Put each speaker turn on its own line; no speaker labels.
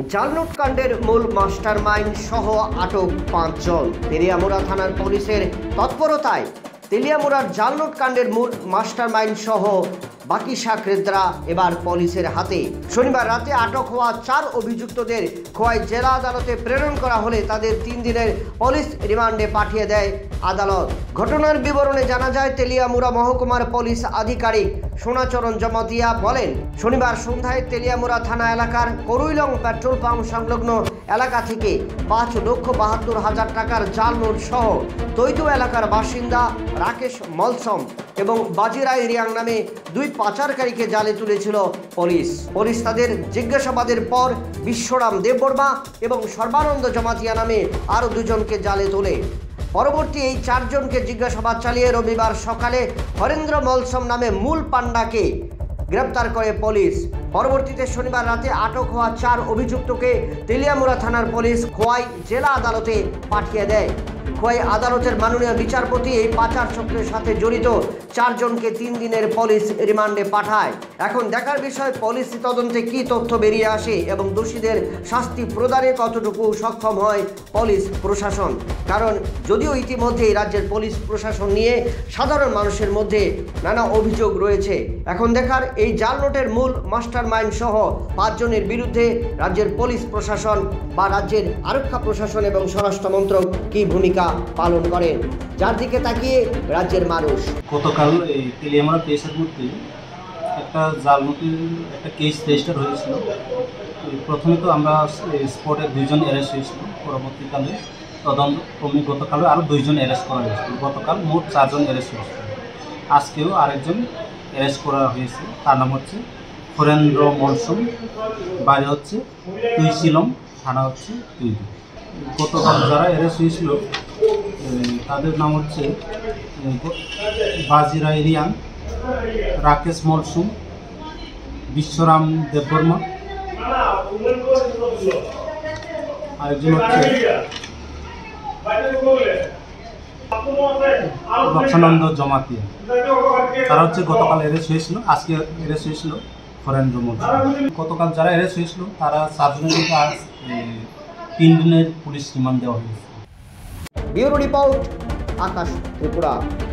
জালনোট কাণ্ডের মূল মাস্টারমাইন্ড সহ আটক 5 জন। তেলিয়ামুড়া থানার পুলিশের তৎপরতায় তেলিয়ামুড়ার জালনোট কাণ্ডের মূল মাস্টারমাইন্ড সহ বাকি সাকরেদরা এবার পুলিশের হাতে। শনিবার রাতে আটক হওয়া 4 অভিযুক্তদের খোয়াই জেলা আদালতে প্রেরণ করা হলে তাদের 3 দিনের পুলিশ রিমান্ডে পাঠিয়ে দেয় আদালত। ঘটনার বিবরণে জানা যায়, তেলিয়ামুড়া মহকুমার পুলিশ আধিকারিক সোনাচরণ জমাতিয়া বলেন, শনিবার সন্ধ্যায় তেলিয়ামুড়া থানা এলাকার করুইলং পেট্রোল পাম্প সংলগ্ন এলাকা থেকে 5,72,000 টাকার জাল নোট সহ তৈতু এলাকার বাসিন্দা রাকেশ মলসম এবং বাজিরাই রিয়াং নামে 2 পাচারকারীকে জালে তুলেছিল পুলিশ তাদের জিজ্ঞাসাবাদের পর বিশ্বরাম দেববর্মা এবং সর্বানন্দ জমাতিয়া নামে আরও 2 জনকে জালে তোলে। পরবর্তী এই 4 জনকে জিজ্ঞাসাবাদ চালিয়ে রবিবার সকালে হরেন্দ্র মলসম নামে মূল পান্ডাকে গ্রেপ্তার করে পুলিশ। পরবর্তীতে শনিবার রাতে আটক হওয়া 4 অভিযুক্তকে তেলিয়ামুড়া থানার পুলিশ খোয়াই জেলা আদালতে পাঠিয়ে দেয়। খোয়াই আদালতের মাননীয় বিচারপতি এই পাচার চক্রের সাথে জড়িত 4 জনকে 3 দিনের পুলিশ রিমান্ডে পাঠায়। এখন দেখার বিষয় পুলিশ তদন্তে কি তথ্য বেরিয়ে আসে এবং দোষীদের শাস্তি প্রদানে কতটুকু সক্ষম হয় পুলিশ প্রশাসন। কারণ যদিও ইতিমধ্যেই রাজ্যের পুলিশ প্রশাসন নিয়ে সাধারণ মানুষের মধ্যে নানা অভিযোগ রয়েছে, এখন দেখার এই জাল নোটের মূল মাস্টারমাইন্ড সহ 5 জনের বিরুদ্ধে রাজ্যের পুলিশ প্রশাসন বা রাজ্যের আরক্ষা প্রশাসন এবং স্বরাষ্ট্র মন্ত্রক কি ভূমিকা পালন করেন, যার দিকে তাকিয়ে রাজ্যের মানুষ।
গতকাল এই তেলিয়ামুড়া কেসের মধ্যে একটা জাল নোটের একটা কেস রেজিস্টার হয়েছিল। প্রথমে তো আমরা স্পটে 2 জন অ্যারেস্ট হয়েছিল, পরবর্তীকালে তদন্তক্রমে গতকালও আরও 2 জন অ্যারেস্ট করা হয়েছিল। গতকাল মোট 4 জন অ্যারেস্ট হয়েছিল। আজকেও আরেকজন অ্যারেস্ট করা হয়েছে, তার নাম হচ্ছে হরেন্দ্র মলসম, বাড়ি হচ্ছে তুইশিলং, থানা হচ্ছে তুইদু। গতকাল যারা অ্যারেস্ট হয়েছিল তাদের নাম হচ্ছে বাজিরাই রিয়াং, রাকেশ মলসুম, বিশ্বরাম দেববর্মা, আরেকজন হচ্ছে লক্ষানন্দ জমাতিয়া। তারা হচ্ছে গতকাল অ্যারেস্ট হয়েছিল, আজকে অ্যারেস্ট হয়েছিল হরেন্দ্র মলসুম। গতকাল যারা অ্যারেস্ট হয়েছিল তারা 7 জনের আজ 3 দিনের পুলিশ রিমান্ড দেওয়া হয়েছে।
Bureau report, Akash, Tripura.